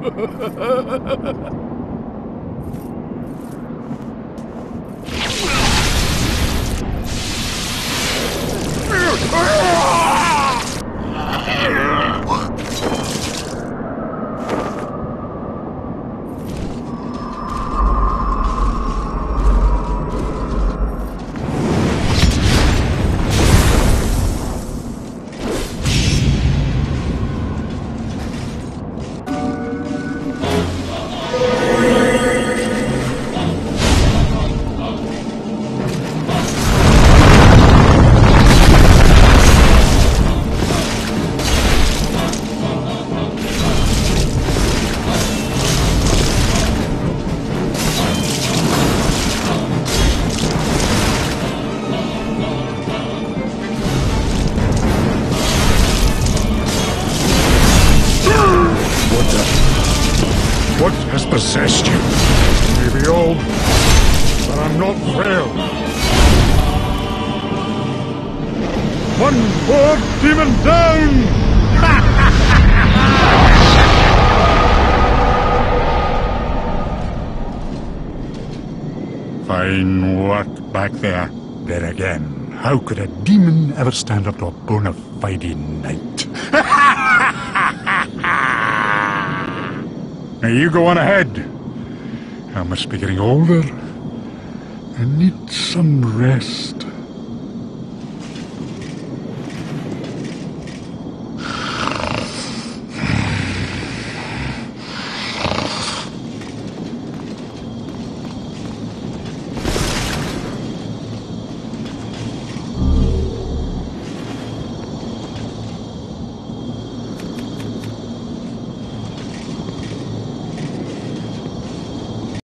What has possessed you? Maybe old, but I'm not frail. One poor demon down! Fine work back there. There again, how could a demon ever stand up to a bona fide knight? Now you go on ahead. I must be getting older. I need some rest.